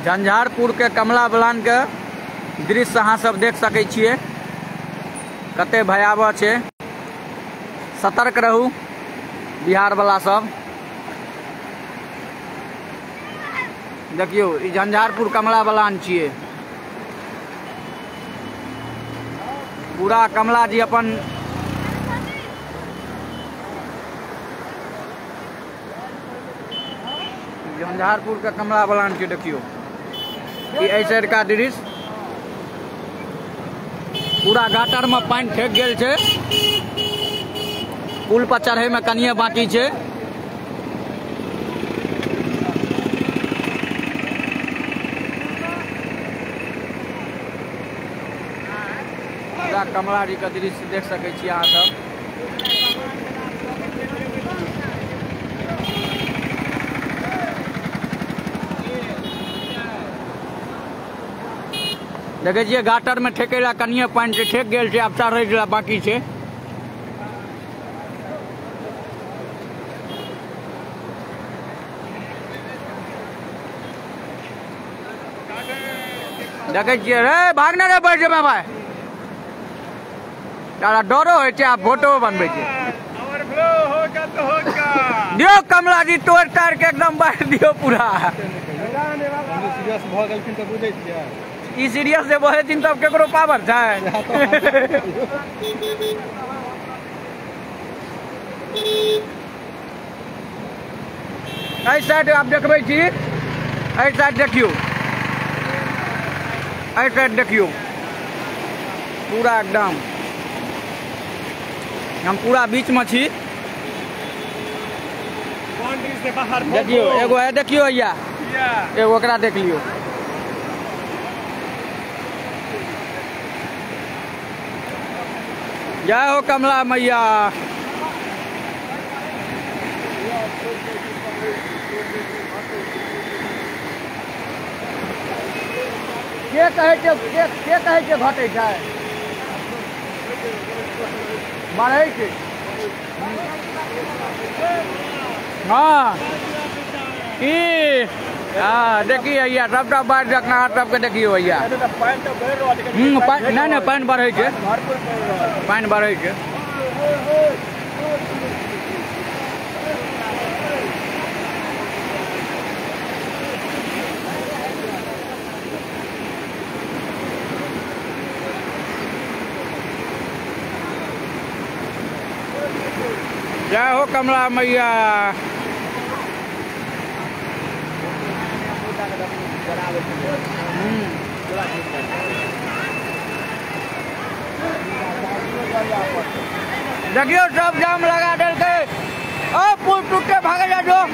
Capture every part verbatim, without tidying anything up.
झंझारपुर के कमला बलान के दृश्य अहाँ सब देख सकै छियै, कते भयावह छै। सतर्क रहू बिहार वाला सब। देखियो ई झंझारपुर कमला बलान छियै। पूरा कमला जी अपन झंझारपुर के कमला बलान के देखियो ई साइड का दृश्य। पूरा गाटर में पानी फेंक गेल छै, पुल पर चढ़े में कनिए बाकी छै। पूरा कमला जी का दृश्य देख सकै छी अहाँ सब। देखे छियै गाटर में ठेके ला कनिए पानी से ठेक गेल छै, अब चढ़े ला बाकी छै। देखे छियै रे भागने रे बैठ जेबै भाई, तारा डरो है छै, आप फोटो बनबे छै। दियो कमला जी तोड़ तार के एकदम बाहर दियो पूरा। ई सीरियस से बहे दिन तब केकरो पावर छै। एहि साइड आप देखबै छी, एहि साइड देखियो, एहि साइड देखियो पूरा एकदम हम पूरा बीच में छी। देखियो एगो है, देखियो भैया एगो ओकरा देख लियो। जय हो कमला मैया। के कहे छै के के कहे छै घटे छै, बढ़े छै। हाँ ई हाँ देखिए भैया सबटा बाढ़ देखना सबके देखियो भैया। हम्म नहीं नहीं पानी बढ़े छै, पानी बढ़े छै। जय हो कमला मैया। देखियो सब जाम लगा देलकै, ओ पुल टूटे भागे जा जो।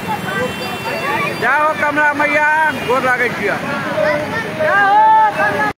जय हो कमला मैया, गोर लागै छियै।